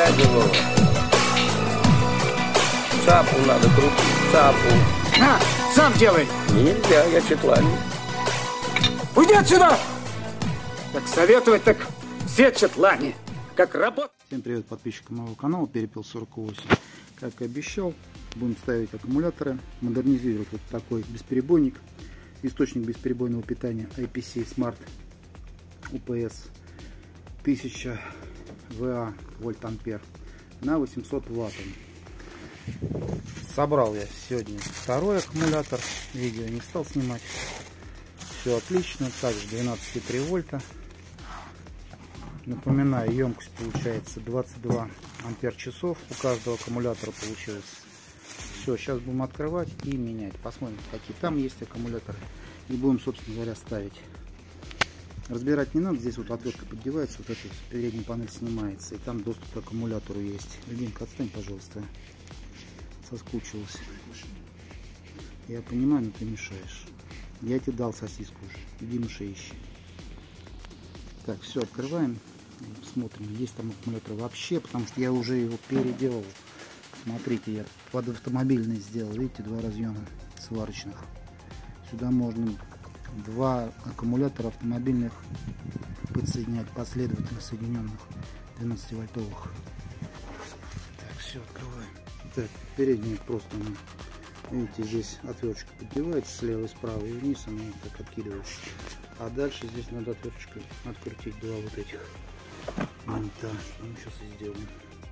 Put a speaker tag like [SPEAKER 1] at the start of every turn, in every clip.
[SPEAKER 1] радио. Цапу надо крутить, цапу.
[SPEAKER 2] На, сам делай.
[SPEAKER 1] Нельзя, я Четлане.
[SPEAKER 2] Уйди отсюда! Как советовать, так все Четлане. Как работать.
[SPEAKER 3] Всем привет подписчикам моего канала Перепел 48. Как и обещал, будем ставить аккумуляторы, модернизировать вот такой бесперебойник. Источник бесперебойного питания IPC Smart UPS 1000 VA вольт-ампер на 800 Вт. Собрал я сегодня второй аккумулятор. Видео не стал снимать. Все отлично. Также 12,3 вольта. Напоминаю, емкость получается 22 ампер-часов. У каждого аккумулятора получилось. Все, сейчас будем открывать и менять. Посмотрим, какие там есть аккумуляторы. И будем, собственно говоря, ставить. Разбирать не надо. Здесь вот отвертка поддевается. Вот эта передняя панель снимается. И там доступ к аккумулятору есть. Любимка, отстань, пожалуйста. Соскучилась. Я понимаю, но ты мешаешь. Я тебе дал сосиску уже. Иди мышей ищи. Так, все, открываем. Смотрим, есть там аккумулятор вообще, потому что я уже его переделал. Смотрите, я под автомобильный сделал. Видите, два разъема сварочных. Сюда можно два аккумулятора автомобильных подсоединять, последовательно соединенных 12-вольтовых. Так, все, открываем. Так, передняя просто, видите, здесь отверточка поддевается слева и справа, и вниз она так откидывается. А дальше здесь надо отверточкой открутить два вот этих винта, что мы сейчас и сделаем.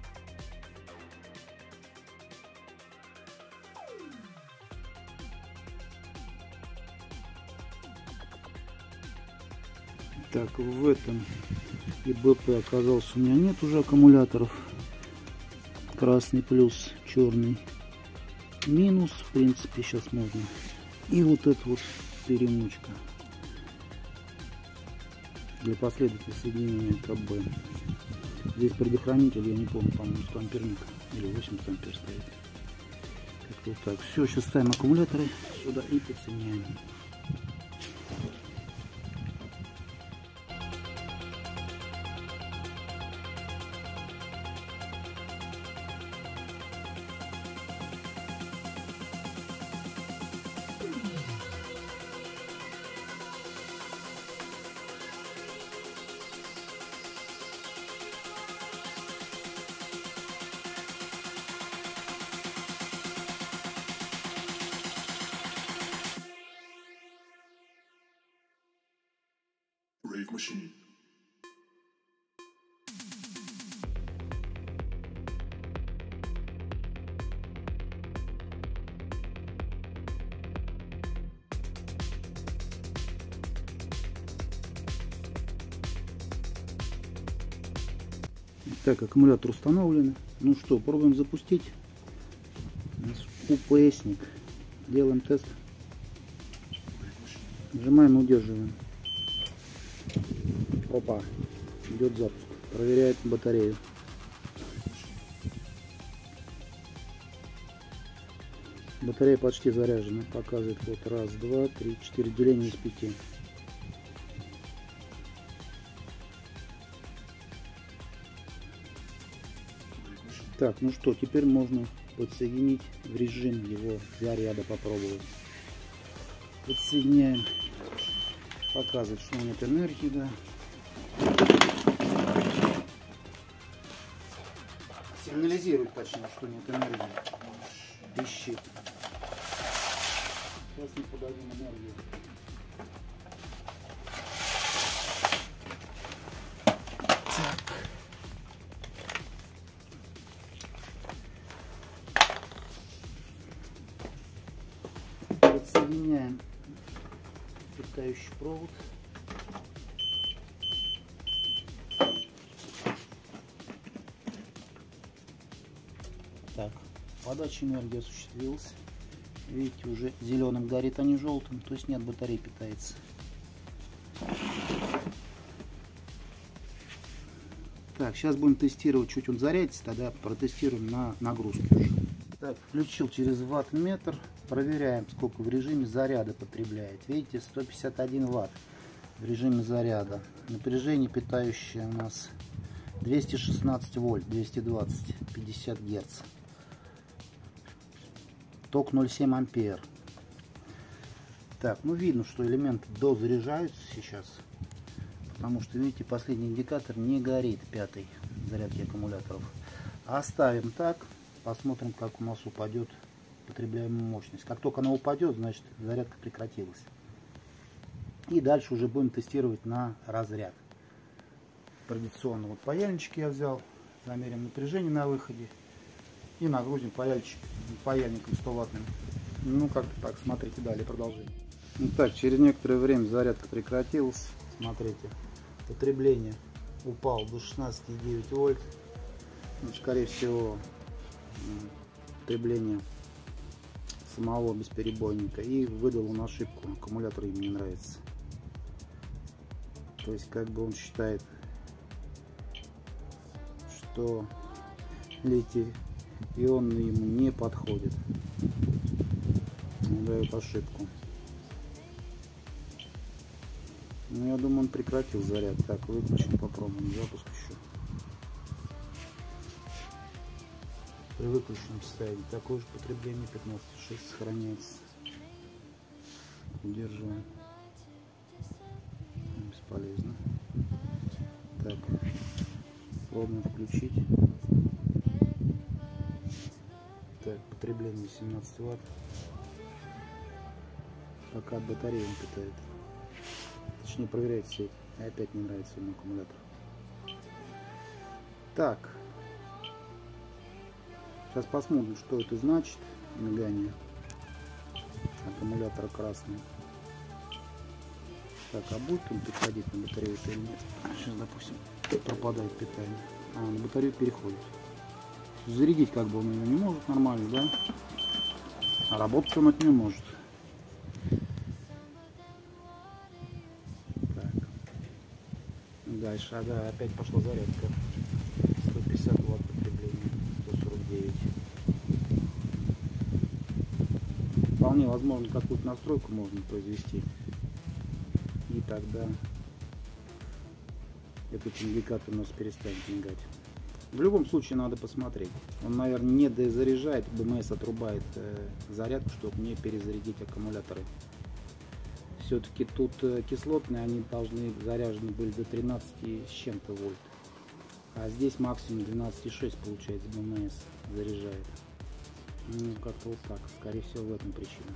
[SPEAKER 3] Так, в этом ИБП оказался у меня нет уже аккумуляторов. Красный плюс, черный минус, в принципе, сейчас можно. И вот эта вот перемычка для последовательного соединения КБ. Здесь предохранитель, я не помню, по-моему, 100 амперник или 80 ампер стоит. Как-то вот так. Все, сейчас ставим аккумуляторы сюда и подсоединяем.
[SPEAKER 4] Rave Machine.
[SPEAKER 3] Так, аккумулятор установлен. Ну что, пробуем запустить. УПСник. Делаем тест. Нажимаем и удерживаем. Опа, идет запуск. Проверяет батарею. Батарея почти заряжена. Показывает вот раз, два, три, 4 деления из 5. Так, ну что, теперь можно подсоединить в режим его заряда, попробовать. Подсоединяем. Показывает, что нет энергии, да. Сигнализирует, точнее, что нет энергии. Пищит. Сейчас мы подадим энергию. Так. Подсоединяем питающий провод. Так, подача энергии осуществилась. Видите, уже зеленым горит, а не желтым, то есть нет, батареи питается. Так, сейчас будем тестировать, чуть он зарядится, тогда протестируем на нагрузку уже. Так, включил через ваттметр, проверяем, сколько в режиме заряда потребляет. Видите, 151 ватт в режиме заряда. Напряжение питающее у нас 216 вольт, 220, 50 герц. Ток 0,7 ампер. Так, ну видно, что элементы дозаряжаются сейчас. Потому что, видите, последний индикатор не горит, пятой зарядки аккумуляторов. Оставим так, посмотрим, как у нас упадет потребляемая мощность. Как только она упадет, значит зарядка прекратилась. И дальше уже будем тестировать на разряд. Традиционно вот паяльнички я взял, замерим напряжение на выходе и нагрузим паяльником 100 ваттным. Ну как-то так, смотрите далее, продолжение. Итак, через некоторое время зарядка прекратилась. Смотрите, потребление упало до 16,9 вольт. Ну, скорее всего, потребление самого бесперебойника, и выдал он ошибку. Аккумулятор ему не нравится. То есть как бы он считает, что литий-ионный ему не подходит. Он дает ошибку. Ну, я думаю, он прекратил заряд. Так, выключим, попробуем запуск еще. При выключенном состоянии такое же потребление 15,6 сохраняется. Удерживаем. Бесполезно. Так, пробуем включить. Так, потребление 17 ватт. Пока батарея не питает. Точнее, проверяет сеть. И опять не нравится ему аккумулятор. Так. Сейчас посмотрим, что это значит. Мигание аккумулятора красный. Так, а будет он приходить на батарею или нет? Сейчас, допустим, пропадает питание. А, на батарею переходит. Зарядить как бы он ее не может нормально, да? А работать он от нее может. Так. Дальше, да, опять пошла зарядка. 150 ватт потребления, 149. Вполне возможно, какую-то настройку можно произвести. И тогда этот индикатор у нас перестанет мигать. В любом случае надо посмотреть. Он, наверное, не дозаряжает, БМС отрубает зарядку, чтобы не перезарядить аккумуляторы. Все-таки тут кислотные, они должны заряжены были до 13 с чем-то вольт. А здесь максимум 12,6 получается БМС заряжает. Ну, как-то вот так. Скорее всего, в этом причина.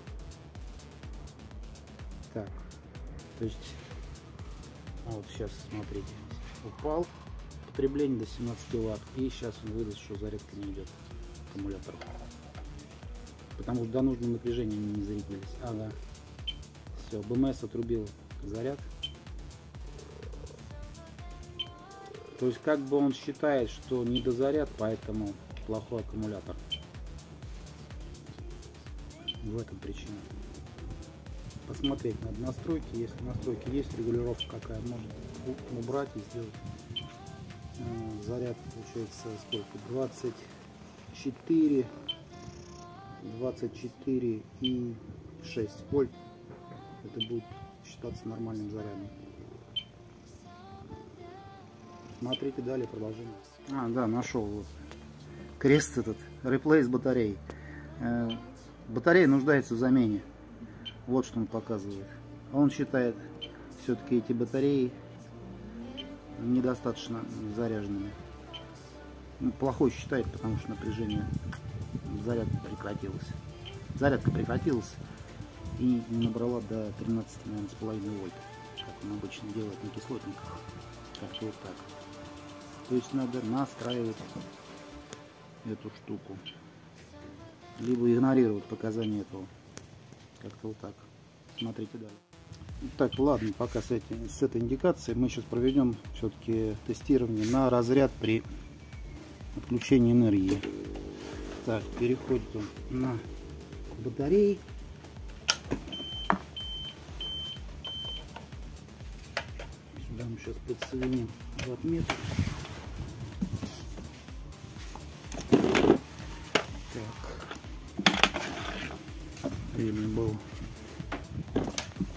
[SPEAKER 3] Так. То есть, вот сейчас, смотрите, упал потребление до 17 ватт. И сейчас он выдаст, что зарядка не идет аккумулятор. Потому что до нужного напряжения они не зарядились. Ага. Все, БМС отрубил заряд. То есть как бы он считает, что не дозаряд, поэтому плохой аккумулятор. В этом причина. Посмотреть надо настройки. Если настройки есть, регулировка какая, можно убрать и сделать. Заряд получается сколько? 24 и 6 вольт. Это будет считаться нормальным зарядом. Смотрите далее продолжение. А, да, нашел вот крест этот. Replace батареи. Батарея нуждается в замене. Вот что он показывает. Он считает, все-таки эти батареи недостаточно заряженными. Ну, плохой считает, потому что напряжение зарядка прекратилась. Зарядка прекратилась и набрала до 13,5 вольт, как он обычно делает на кислотниках. Как-то вот так. То есть надо настраивать эту штуку, либо игнорировать показания этого. Как-то вот так. Смотрите далее. Так, ладно, пока с этой индикацией мы сейчас проведем все-таки тестирование на разряд при отключении энергии. Так, переходит он на батареи. Сюда мы сейчас подсоединим ваттметр. Так, время было.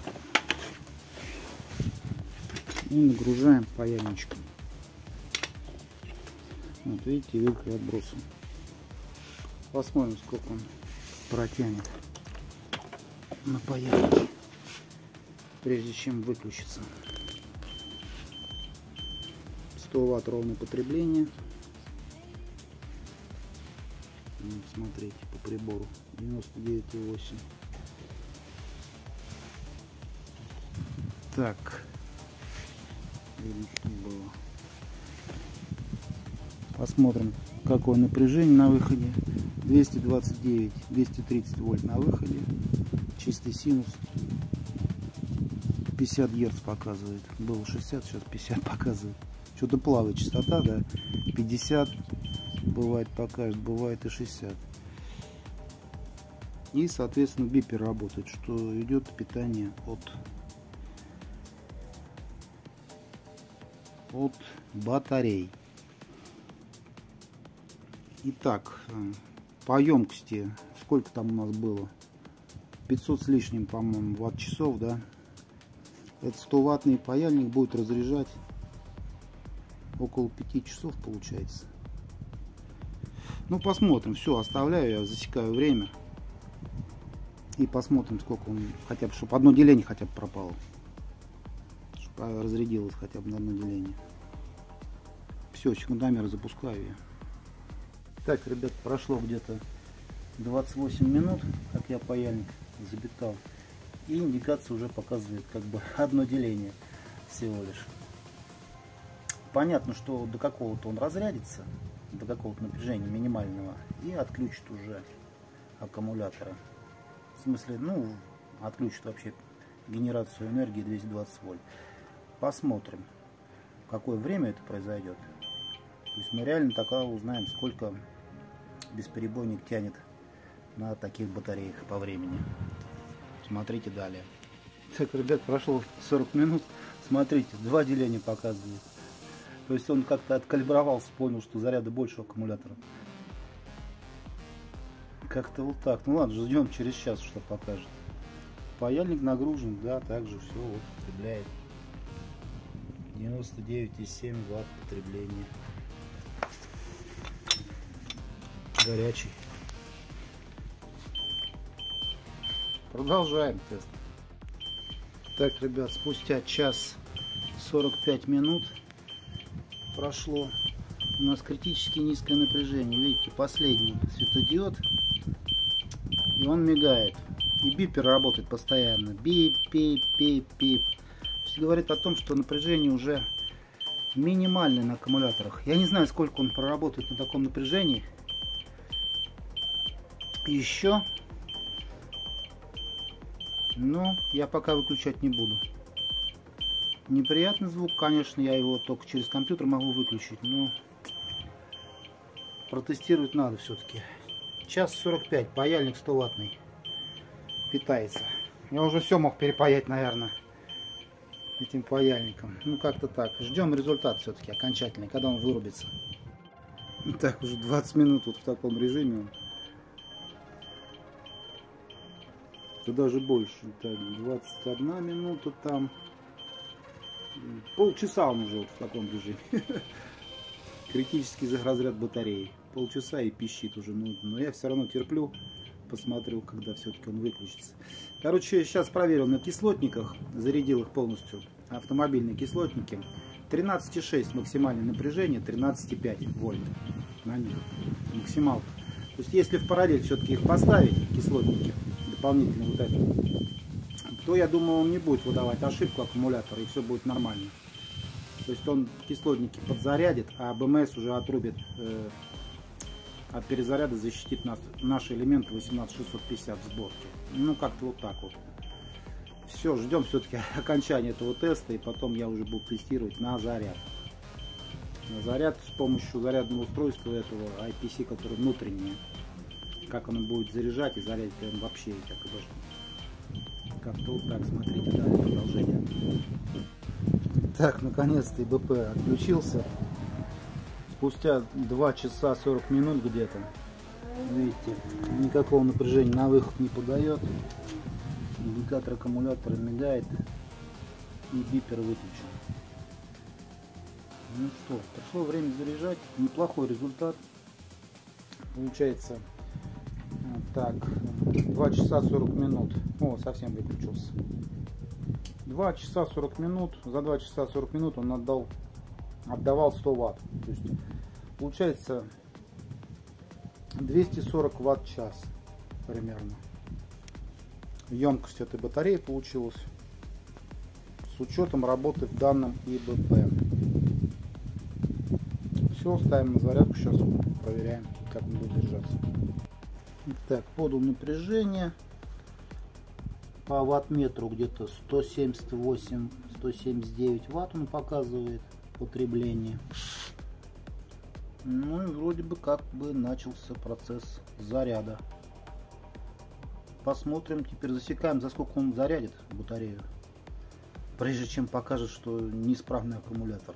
[SPEAKER 3] И нагружаем паяльничком. Вот видите, вилкой отбросом. Посмотрим, сколько он протянет на паяльнике, прежде чем выключится. 100 Вт ровное потребление. Вот, смотрите по прибору 99,8. Так, было. Посмотрим, какое напряжение на выходе. 229, 230 вольт на выходе. Чистый синус. 50 Гц показывает. Было 60, сейчас 50 показывает. Что-то плавает частота, да. 50 бывает покажет, бывает и 60. И, соответственно, бипер работает, что идет питание от батарей. Итак, по емкости, сколько там у нас было? 500 с лишним, по-моему, ватт-часов, да? Этот 100-ваттный паяльник будет разряжать около 5 часов, получается. Ну, посмотрим. Все, оставляю, я засекаю время. И посмотрим, сколько он, хотя бы, чтобы одно деление хотя бы пропало. Чтобы разрядилось хотя бы на одно деление. Все, секундомер запускаю я. Так, ребят, прошло где-то 28 минут, как я паяльник запитал. И индикация уже показывает как бы одно деление всего лишь. Понятно, что до какого-то он разрядится, до какого-то напряжения минимального, и отключит уже аккумулятора. В смысле, ну, отключит вообще генерацию энергии 220 вольт. Посмотрим, в какое время это произойдет. То есть мы реально тогда узнаем, сколько бесперебойник тянет на таких батареях по времени. Смотрите далее. Так, ребят, прошло 40 минут. Смотрите, 2 деления показывает. То есть он как-то откалибровался, понял, что заряда больше аккумулятора. Как-то вот так. Ну ладно, ждем через час, что покажет. Паяльник нагружен, да, также все вот потребляет. 99,7 Вт потребления. Горячий. Продолжаем тест. Так, ребят, спустя час 45 минут прошло. У нас критически низкое напряжение. Видите, последний светодиод. И он мигает. И бипер работает постоянно. Бип, бип, бип, бип. То есть говорит о том, что напряжение уже минимальное на аккумуляторах. Я не знаю, сколько он проработает на таком напряжении. Еще. Но я пока выключать не буду. Неприятный звук, конечно, я его только через компьютер могу выключить, но протестировать надо все-таки. Час 45, паяльник 100-ваттный питается. Я уже все мог перепаять, наверное, этим паяльником. Ну, как-то так. Ждем результат все-таки окончательный, когда он вырубится. Так, уже 20 минут вот в таком режиме. Это даже больше. Так, 21 минута там. Полчаса он уже вот в таком режиме. Критический разряд батареи. Полчаса и пищит уже. Но я все равно терплю. Посмотрю, когда все-таки он выключится. Короче, сейчас проверил на кислотниках. Зарядил их полностью. Автомобильные кислотники. 13,6 максимальное напряжение. 13,5 вольт на них. Максимал. То есть, если в параллель все-таки их поставить, кислотники, дополнительно вот это, то я думаю, он не будет выдавать ошибку аккумулятора, и все будет нормально. То есть он кислотники подзарядит, а БМС уже отрубит от перезаряда, защитит наши элементы 18650 в сборке. Ну, как-то вот так вот. Все, ждем все-таки окончания этого теста, и потом я уже буду тестировать на заряд. На заряд с помощью зарядного устройства этого IPC, который внутреннее. Как оно будет заряжать и зарядить, он вообще как и должен. Как-то вот так, смотрите далее продолжение. Так, наконец-то ИБП отключился. Спустя 2 часа 40 минут где-то. Видите, никакого напряжения на выход не подает. Индикатор аккумулятора мигает. И бипер выключен. Ну что, пришло время заряжать. Неплохой результат. Получается так, 2 часа 40 минут. О, совсем выключился. 2 часа 40 минут. За 2 часа 40 минут он отдавал 100 ватт. То есть получается 240 ватт-час примерно. Емкость этой батареи получилась с учетом работы в данном ИБП. Все, ставим на зарядку, сейчас проверяем, как он будет держаться. Так, подал напряжение по ваттметру где-то 178-179 ватт он показывает потребление. Ну и вроде бы как бы начался процесс заряда. Посмотрим, теперь засекаем, за сколько он зарядит батарею, прежде чем покажет, что неисправный аккумулятор.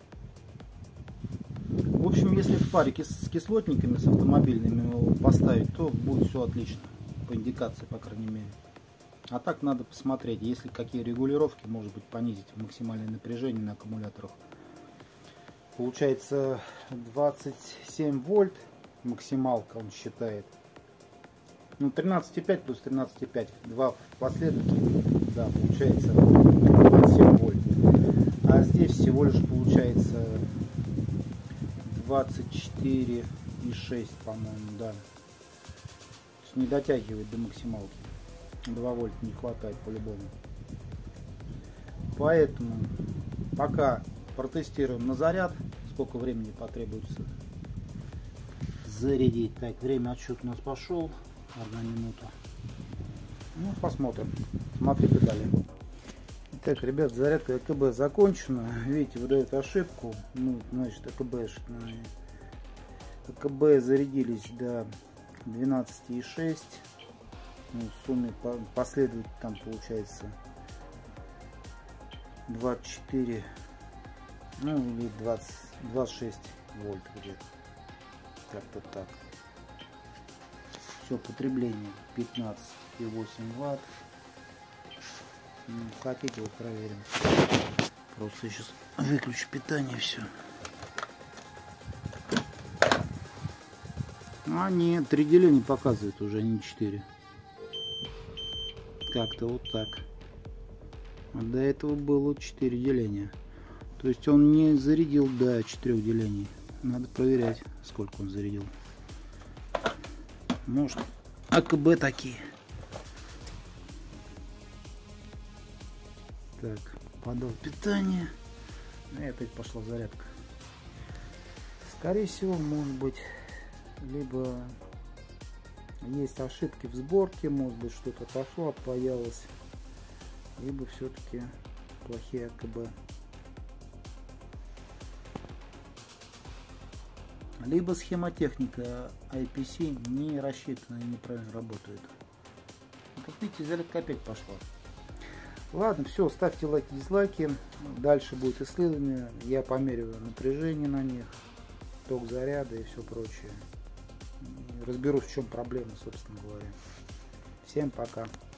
[SPEAKER 3] В общем, если в паре с кислотниками, с автомобильными его поставить, то будет все отлично, по индикации, по крайней мере. А так надо посмотреть, если какие регулировки, может быть, понизить максимальное напряжение на аккумуляторах. Получается 27 вольт максималка он считает. Ну, 13,5 плюс 13,5, два последовательных, да, получается 27 вольт. А здесь всего лишь получается 24,6, по-моему, да. Не дотягивает до максималки. 2 вольта не хватает по-любому. Поэтому пока протестируем на заряд, сколько времени потребуется зарядить. Так, время отсчета у нас пошел. 1 минута. Ну, посмотрим. Смотрите далее. Так, ребят, зарядка АКБ закончена. Видите, выдает ошибку. Ну, значит, АКБ зарядились до 12,6. Ну, в сумме последует там получается 24, ну или 26 вольт где-то. Как-то так. Все, потребление 15,8 ватт. Хотите, вот проверим. Просто я сейчас выключу питание, все. А нет, 3 деления показывает уже, не 4. Как-то вот так. А до этого было 4 деления. То есть он не зарядил до 4 делений. Надо проверять, сколько он зарядил. Может, АКБ такие. Так, подал питание. И опять пошла зарядка. Скорее всего, может быть, либо есть ошибки в сборке, может быть, что-то пошло, отпаялось, либо все-таки плохие АКБ. Либо схемотехника IPC не рассчитана и неправильно работает. Как видите, зарядка опять пошла. Ладно, все, ставьте лайки, дизлайки. Дальше будет исследование. Я померяю напряжение на них, ток заряда и все прочее. Разберусь, в чем проблема, собственно говоря. Всем пока.